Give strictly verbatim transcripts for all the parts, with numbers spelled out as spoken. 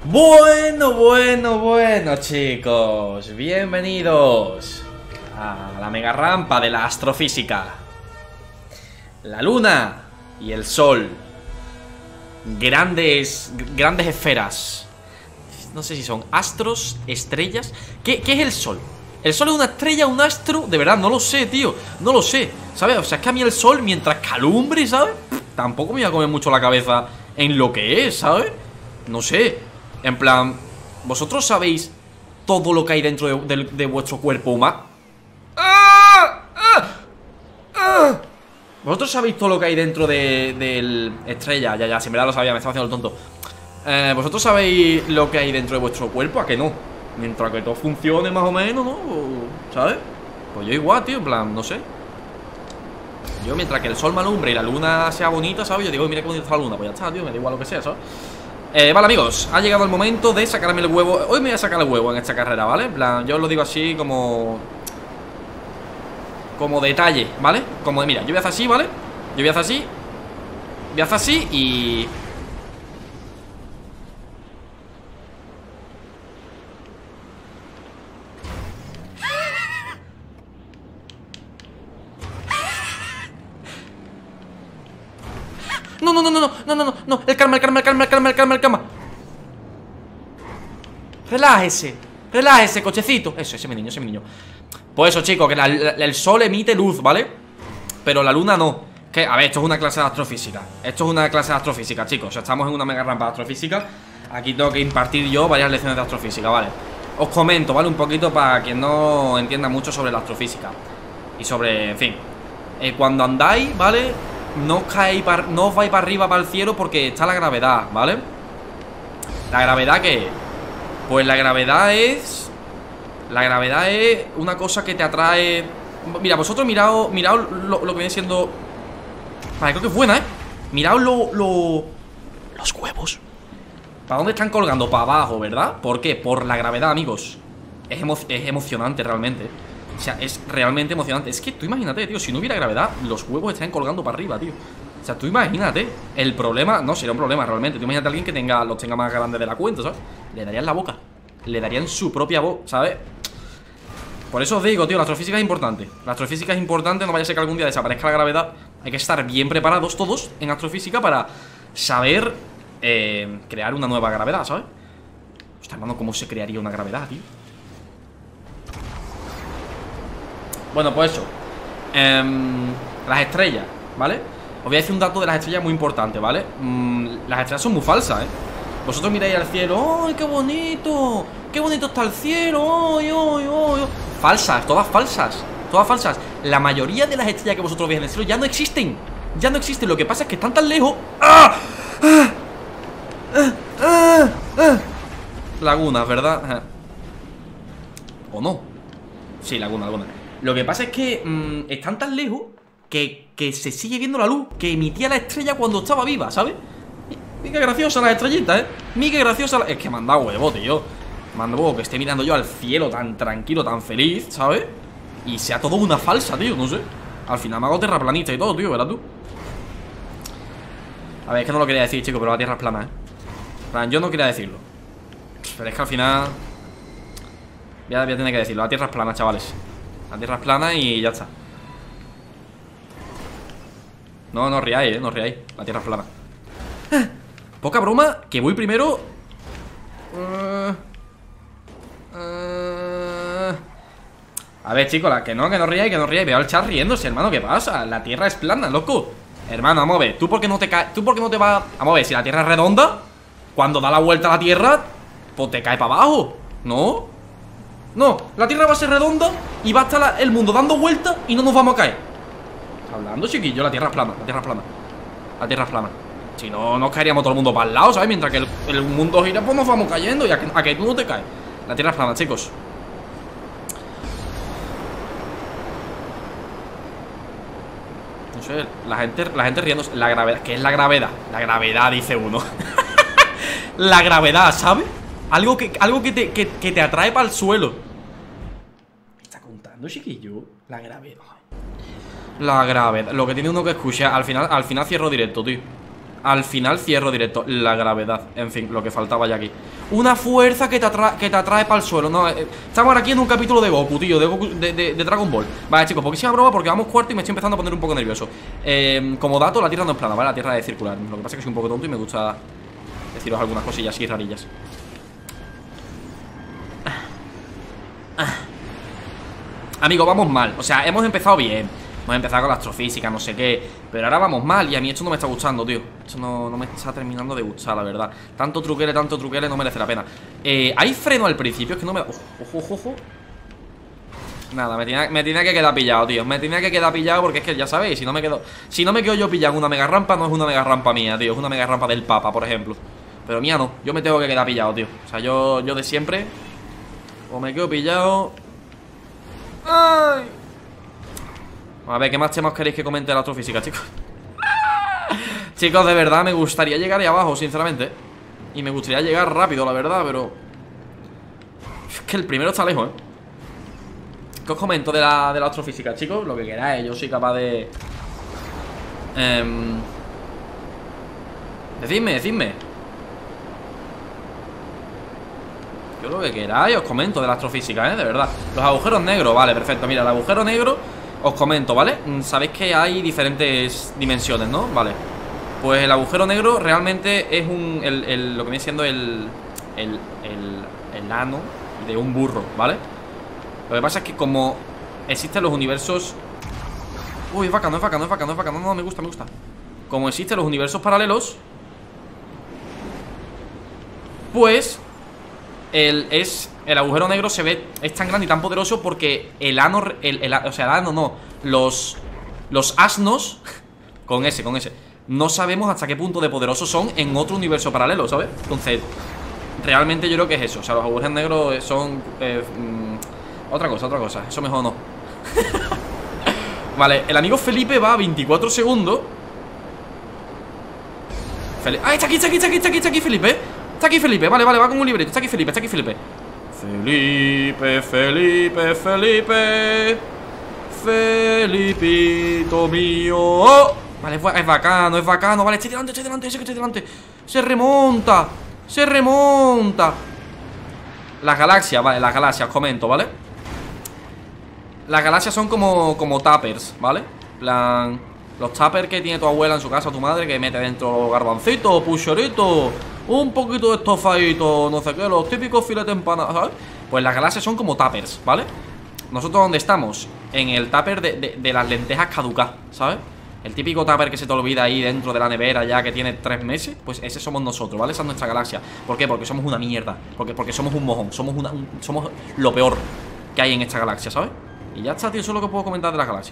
Bueno, bueno, bueno, chicos, bienvenidos a la mega rampa de la astrofísica. La luna y el sol. Grandes, grandes esferas. No sé si son astros, estrellas. ¿Qué, qué es el sol? ¿El sol es una estrella, un astro? De verdad, no lo sé, tío. No lo sé, ¿sabes? O sea, es que a mí el sol, mientras calumbre, ¿sabes? Tampoco me voy a comer mucho la cabeza en lo que es, ¿sabes? No sé. En plan, ¿vosotros sabéis todo lo que hay dentro de, de, de vuestro cuerpo humano? ¡Ah! ¡Ah! ¡Ah! ¿Vosotros sabéis todo lo que hay dentro de, del estrella? Ya, ya, si en verdad lo sabía, me estaba haciendo el tonto. eh, ¿Vosotros sabéis lo que hay dentro de vuestro cuerpo? ¿A que no? Mientras que todo funcione más o menos, ¿no? ¿Sabes? Pues yo igual, tío, en plan, no sé. Yo mientras que el sol me alumbre y la luna sea bonita, ¿sabes? Yo digo, mira qué bonita está la luna. Pues ya está, tío, me da igual lo que sea, ¿sabes? Eh, vale, amigos, ha llegado el momento de sacarme el huevo. Hoy me voy a sacar el huevo en esta carrera, ¿vale? En plan, yo os lo digo así como... Como detalle, ¿vale? Como de, mira, yo voy a hacer así, ¿vale? Yo voy a hacer así. Voy a hacer así y... No, no, no, no, no, no, no, no, no, el karma, el karma, el karma, el karma, el karma, el karma. Relájese, relájese, cochecito. Eso, ese es mi niño, ese es mi niño. Pues eso, chicos, que la, la, el sol emite luz, ¿vale? Pero la luna no. Que, a ver, esto es una clase de astrofísica. Esto es una clase de astrofísica, chicos. O sea, estamos en una mega rampa de astrofísica. Aquí tengo que impartir yo varias lecciones de astrofísica, ¿vale? Os comento, ¿vale? Un poquito para quien no entienda mucho sobre la astrofísica. Y sobre, en fin, eh, cuando andáis, ¿vale? No os caéis, para, no os vais para arriba, para el cielo, porque está la gravedad, ¿vale? ¿La gravedad qué es? Pues la gravedad es... La gravedad es una cosa que te atrae... Mira, vosotros miraos, miraos lo, lo que viene siendo... Vale, creo que es buena, ¿eh? Miraos lo, lo... los huevos. ¿Para dónde están colgando? Para abajo, ¿verdad? ¿Por qué? Por la gravedad, amigos. Es, emo es emocionante realmente. O sea, es realmente emocionante. Es que tú imagínate, tío, si no hubiera gravedad, los huevos estarían colgando para arriba, tío. O sea, tú imagínate. El problema, no sería un problema realmente. Tú imagínate a alguien que tenga, los tenga más grandes de la cuenta, ¿sabes? Le darían la boca. Le darían su propia voz, ¿sabes? Por eso os digo, tío, la astrofísica es importante. La astrofísica es importante, no vaya a ser que algún día desaparezca la gravedad. Hay que estar bien preparados todos en astrofísica para saber eh, crear una nueva gravedad, ¿sabes? Hostia, hermano, ¿cómo se crearía una gravedad, tío? Bueno, pues eso. eh, Las estrellas, ¿vale? Os voy a decir un dato de las estrellas muy importante, ¿vale? Mm, las estrellas son muy falsas, ¿eh? Vosotros miráis al cielo, ¡ay, qué bonito! ¡Qué bonito está el cielo! ¡Ay, ay, ay! Falsas, todas falsas. Todas falsas. La mayoría de las estrellas que vosotros veis en el cielo ya no existen. Ya no existen. Lo que pasa es que están tan lejos. ¡Ah! ¡Ah! ¡Ah! ¡Ah! ¡Ah! Lagunas, ¿verdad? ¿O no? Sí, laguna, laguna. Lo que pasa es que mmm, están tan lejos que, que se sigue viendo la luz que emitía la estrella cuando estaba viva, ¿sabes? Mira qué graciosa las estrellitas, ¿eh? Mira qué graciosa la... Es que me han dado huevo, tío. Me han dado huevo que esté mirando yo al cielo tan tranquilo, tan feliz, ¿sabes? Y sea todo una falsa, tío, no sé. Al final me hago terraplanista y todo, tío, ¿verdad tú? A ver, es que no lo quería decir, chico, pero la tierra es plana, ¿eh? Plan, yo no quería decirlo. Pero es que al final... Voy a, voy a tener que decirlo, la tierra es plana, chavales. La tierra es plana y ya está. No, no os riáis, ¿eh? No os riáis. La tierra es plana. Poca broma, que voy primero. uh, uh... A ver, chicos, la... que no, que no ríais, que no ríais. Veo al chat riéndose, hermano, ¿qué pasa? La tierra es plana, loco. Hermano, vamos a ver, ¿tú por qué no te caes? ¿Tú por qué no te vas? Vamos a ver, si la tierra es redonda, cuando da la vuelta a la tierra, pues te cae para abajo, ¿no? No, la tierra va a ser redonda y va a estar la... el mundo dando vueltas y no nos vamos a caer. ¿Está hablando, chiquillo? La tierra es plana, la tierra es plana. La tierra es plana. Si no, nos caeríamos todo el mundo para el lado, ¿sabes? Mientras que el, el mundo gira, pues nos vamos cayendo. Y a que, a que tú no te caes. La tierra es plana, chicos. No sé, la gente, la gente riéndose. La gravedad, ¿qué es la gravedad? La gravedad, dice uno. La gravedad, ¿sabes? Algo que, algo que, te, que, que te atrae para el suelo. ¿Me está contando, chiquillo? La gravedad. La gravedad, lo que tiene uno que escuchar. Al final, al final cierro directo, tío. Al final cierro directo. La gravedad, en fin, lo que faltaba ya aquí. Una fuerza que te, atra que te atrae para el suelo, ¿no? Eh, estamos aquí en un capítulo de Goku, tío, de, Goku, de, de, de Dragon Ball. Vale, chicos, poquísima broma porque vamos cuarto y me estoy empezando a poner un poco nervioso. eh, Como dato, la Tierra no es plana, ¿vale? La Tierra es circular. Lo que pasa es que soy un poco tonto y me gusta deciros algunas cosillas así rarillas. Amigos, vamos mal. O sea, hemos empezado bien. Hemos empezado con la astrofísica, no sé qué. Pero ahora vamos mal y a mí esto no me está gustando, tío. Esto no, no me está terminando de gustar, la verdad. Tanto truquele, tanto truquele no merece la pena. eh, Hay freno al principio, es que no me da... Ojo, ojo, ojo. Nada, me tenía, me tenía que quedar pillado, tío. Me tenía que quedar pillado porque es que ya sabéis, si no me quedo Si no me quedo yo pillado en una mega rampa, no es una mega rampa mía, tío. Es una mega rampa del Papa, por ejemplo. Pero mía no, yo me tengo que quedar pillado, tío. O sea, yo, yo de siempre o me quedo pillado. ¡Ay! A ver, ¿qué más temas queréis que comente de la astrofísica, chicos? Chicos, de verdad me gustaría llegar ahí abajo, sinceramente. Y me gustaría llegar rápido, la verdad, pero... Es que el primero está lejos, ¿eh? ¿Qué os comento de la, de la astrofísica, chicos? Lo que queráis, yo soy capaz de... Eh... Decidme, decidme. Yo lo que queráis, os comento de la astrofísica, ¿eh? De verdad. Los agujeros negros, vale, perfecto. Mira, el agujero negro... Os comento, ¿vale? Sabéis que hay diferentes dimensiones, ¿no? Vale. Pues el agujero negro realmente es un... El, el, lo que viene siendo el, el, el... El ano de un burro, ¿vale? Lo que pasa es que como existen los universos... Uy, es vaca, no es vaca, no es vaca, no es vaca. No, no, me gusta, me gusta. Como existen los universos paralelos, pues... El, es, el agujero negro se ve, es tan grande y tan poderoso porque el ano, el, el, o sea, el ano no, los, los asnos, con ese, con ese, no sabemos hasta qué punto de poderosos son en otro universo paralelo, ¿sabes? Entonces, realmente yo creo que es eso, o sea, los agujeros negros son, eh, mm, otra cosa, otra cosa, eso mejor no. Vale, el amigo Felipe va a veinticuatro segundos. Felipe, ¡ah, está aquí, está aquí, está aquí, está aquí, está aquí Felipe! Está aquí Felipe, vale, vale, va con un libreto. Está aquí Felipe, está aquí Felipe. Felipe, Felipe, Felipe. Felipito mío. Vale, es bacano, es bacano. Vale, estoy delante, estoy delante, ese que estoy delante. Se remonta, se remonta. Las galaxias, vale, las galaxias, os comento, ¿vale? Las galaxias son como, como tuppers, ¿vale? Plan, los tuppers que tiene tu abuela en su casa, tu madre, que mete dentro garbancitos, pucheritos, un poquito de estofadito, no sé qué, los típicos filetes empanados, ¿sabes? Pues las galaxias son como tuppers, ¿vale? Nosotros, ¿dónde estamos? En el tupper de, de, de las lentejas caducadas, ¿sabes? El típico tupper que se te olvida ahí dentro de la nevera ya que tiene tres meses. Pues ese somos nosotros, ¿vale? Esa es nuestra galaxia. ¿Por qué? Porque somos una mierda. Porque, porque somos un mojón. Somos, una, un, somos lo peor que hay en esta galaxia, ¿sabes? Y ya está, tío, eso es lo que puedo comentar de la galaxia.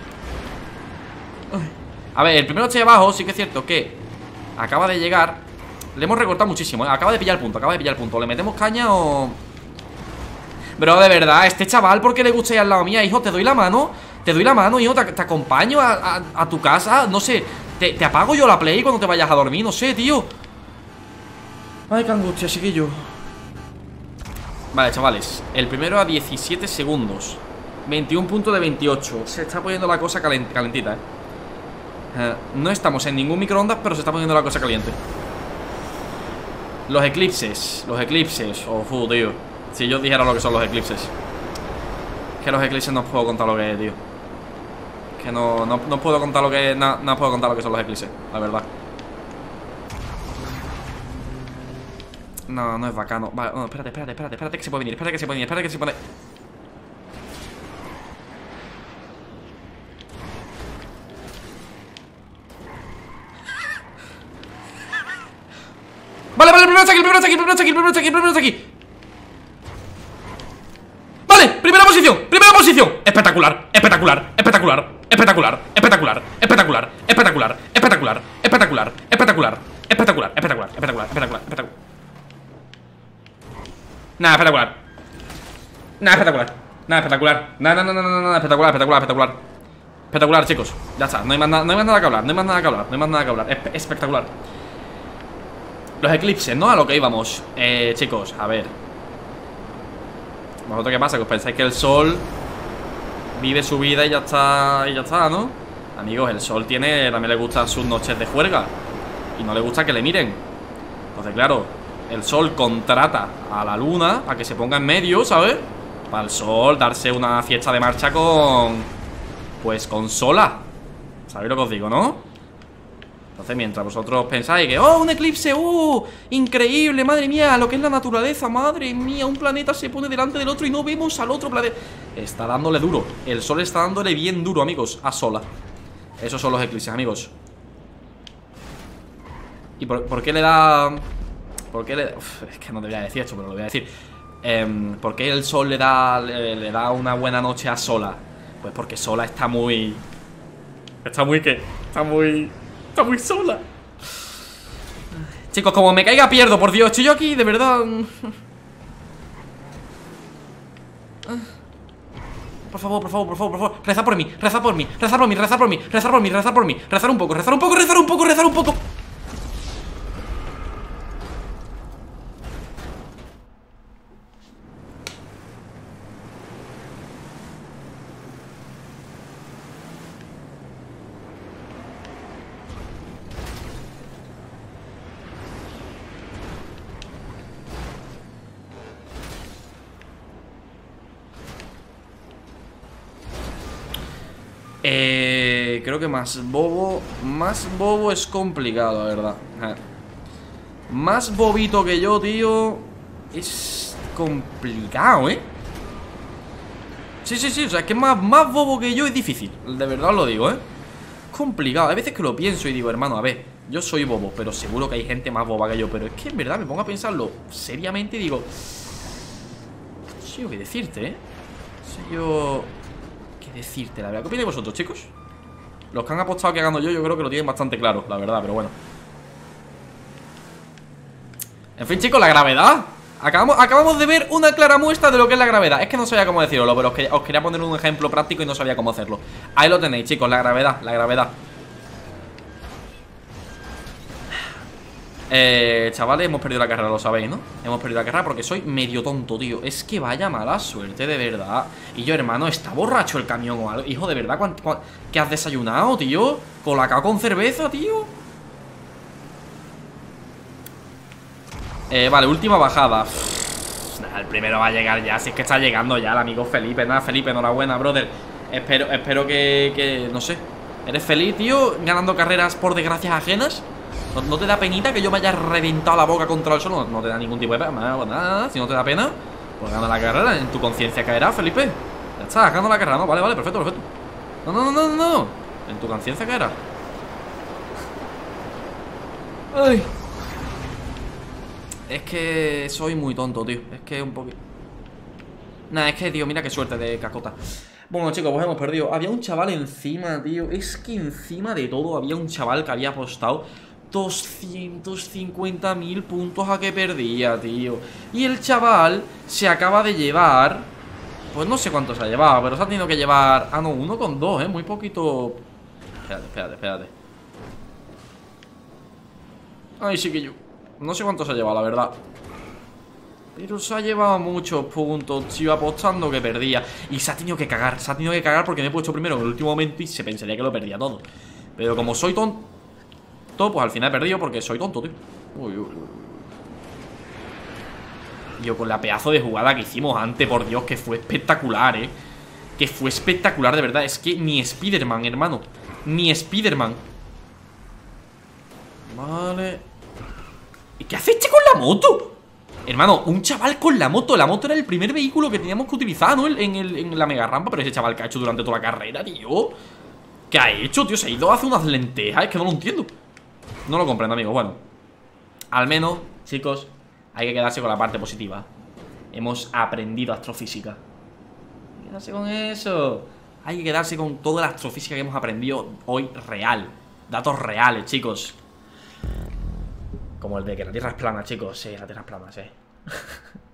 A ver, el primero este de abajo sí que es cierto que acaba de llegar. Le hemos recortado muchísimo, ¿eh? Acaba de pillar el punto, acaba de pillar el punto. ¿Le metemos caña o...? Bro, de verdad, este chaval, ¿por qué le gusta ir al lado mía? Hijo, te doy la mano. Te doy la mano, hijo, te, te acompaño a, a, a tu casa. No sé, te, te apago yo la play cuando te vayas a dormir. No sé, tío. Ay, qué angustia, chiquillo. Vale, chavales, el primero a diecisiete segundos, veintiún puntos de veintiocho. Se está poniendo la cosa calent calentita, eh. Uh, No estamos en ningún microondas, pero se está poniendo la cosa caliente. Los eclipses, los eclipses. Oh, fu, tío. Si yo dijera lo que son los eclipses. Que los eclipses no os puedo contar lo que es, tío. Que no, no, no puedo contar lo que no, no os puedo contar lo que son los eclipses, la verdad. No, no es bacano. Vale, no, espérate, espérate, espérate, espérate que se puede venir, espérate que se puede venir, espérate que se puede. Vale, vale, el primero está aquí, el primero está aquí, el primero está aquí, el primero está aquí, el primero está aquí. Vale, primera posición, primera posición. Espectacular, espectacular, espectacular, espectacular, espectacular, espectacular, espectacular, espectacular, espectacular, espectacular, espectacular, espectacular, espectacular, espectacular, espectacular. Nada, espectacular. Nada, espectacular. Nada, espectacular. Nada, no, no, no, no, no, espectacular, espectacular, espectacular. Espectacular, chicos. Ya está, no hay más nada, no hay más nada que hablar, no hay más nada que hablar, no hay más nada que hablar. Es espectacular. Los eclipses, ¿no? A lo que íbamos. Eh, chicos, a ver. ¿Vosotros qué pasa? Que os pensáis que el sol vive su vida y ya está, y ya está, ¿no? Amigos, el sol tiene, también le gustan sus noches de juerga. y no le gusta que le miren. Entonces, claro, el sol contrata a la luna para que se ponga en medio, ¿sabes? Para el sol darse una fiesta de marcha con... Pues con Sola. ¿Sabéis lo que os digo, no? Entonces, mientras vosotros pensáis que ¡oh, un eclipse! ¡Uh! ¡Increíble! ¡Madre mía! Lo que es la naturaleza, ¡madre mía! Un planeta se pone delante del otro y no vemos al otro planeta. Está dándole duro. El sol está dándole bien duro, amigos, a Sola. Esos son los eclipses, amigos. ¿Y por, por qué le da...? ¿Por qué le...? Uf, es que no debería decir esto, pero lo voy a decir. eh, ¿Por qué el sol le da, le, le da una buena noche a Sola? Pues porque Sola está muy... ¿Está muy qué? Está muy... Está muy sola. Chicos, como me caiga pierdo, por Dios. Estoy yo aquí, de verdad. Por favor, por favor, por favor, por favor. Reza por mí, reza por mí, reza por mí, reza por mí, reza por mí, reza por mí. Rezar un poco, rezar un poco, rezar un poco, rezar un poco. Eh, creo que más bobo. Más bobo es complicado, la verdad. eh. Más bobito que yo, tío. Es complicado, ¿eh? Sí, sí, sí, o sea, es que más, más bobo que yo es difícil. De verdad os lo digo, ¿eh? Complicado, hay veces que lo pienso y digo, hermano, a ver, yo soy bobo, pero seguro que hay gente más boba que yo. Pero es que en verdad me pongo a pensarlo seriamente y digo, no sé yo qué decirte, ¿eh? No sé yo... decirte, la verdad. ¿Qué opináis vosotros, chicos? Los que han apostado que gano yo, yo creo que lo tienen bastante claro, la verdad, pero bueno. En fin, chicos, la gravedad. Acabamos, acabamos de ver una clara muestra de lo que es la gravedad. Es que no sabía cómo decirlo, pero os quería, os quería poner un ejemplo práctico y no sabía cómo hacerlo. Ahí lo tenéis, chicos, la gravedad, la gravedad. Eh, chavales, hemos perdido la carrera, lo sabéis, ¿no? Hemos perdido la carrera porque soy medio tonto, tío. Es que vaya mala suerte, de verdad. Y yo, hermano, ¿está borracho el camión o algo? Hijo, de verdad, ¿cuán, cuán, ¿qué has desayunado, tío? ¿Colacao con cerveza, tío? Eh, vale, última bajada. Uf, nada, el primero va a llegar ya. Si es que está llegando ya el amigo Felipe. Nada, Felipe, enhorabuena, brother. Espero, espero que, que, no sé, ¿eres feliz, tío? Ganando carreras por desgracias ajenas. ¿No, ¿No te da penita que yo me haya reventado la boca contra el suelo? No, no te da ningún tipo de pena. Pues nada, si no te da pena, pues gana la carrera. En tu conciencia caerá, Felipe. Ya está, gana la carrera, ¿no? Vale, vale, perfecto, perfecto. No, no, no, no, no. En tu conciencia caerá. Ay. Es que soy muy tonto, tío. Es que un poquito... Nah, es que, tío, mira qué suerte de cacota. Bueno, chicos, pues hemos perdido. Había un chaval encima, tío. Es que encima de todo había un chaval que había apostado doscientos cincuenta mil puntos a que perdía, tío. Y el chaval se acaba de llevar... Pues no sé cuánto se ha llevado, pero se ha tenido que llevar... Ah, no, uno con dos, eh, muy poquito. Espérate, espérate, espérate. Ay, sí que yo no sé cuánto se ha llevado, la verdad, pero se ha llevado muchos puntos, tío, apostando que perdía. Y se ha tenido que cagar, se ha tenido que cagar porque me he puesto primero en el último momento y se pensaría que lo perdía todo. Pero como soy tonto, pues al final he perdido porque soy tonto, tío. Uy, uy, uy. Yo con la pedazo de jugada que hicimos antes, por Dios, que fue espectacular, eh. Que fue espectacular, de verdad. Es que ni Spider-Man, hermano. Ni Spider-Man. Vale. ¿Y qué hace este con la moto? Hermano, un chaval con la moto. La moto era el primer vehículo que teníamos que utilizar, ¿no? En, el, en la mega rampa. Pero ese chaval que ha hecho durante toda la carrera, tío. ¿Qué ha hecho, tío? Se ha ido a hacer unas lentejas. Es que no lo entiendo. No lo comprendo, amigos. Bueno, al menos, chicos, hay que quedarse con la parte positiva. Hemos aprendido astrofísica. Hay que quedarse con eso. Hay que quedarse con toda la astrofísica que hemos aprendido hoy real. Datos reales, chicos. Como el de que la Tierra es plana, chicos. Sí, la Tierra es plana, sí.